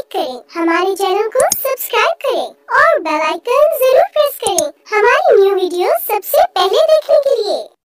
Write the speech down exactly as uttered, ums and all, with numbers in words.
करें, हमारे चैनल को सब्सक्राइब करें और बेल आइकन जरूर प्रेस करें हमारी न्यू वीडियो सबसे पहले देखने के लिए।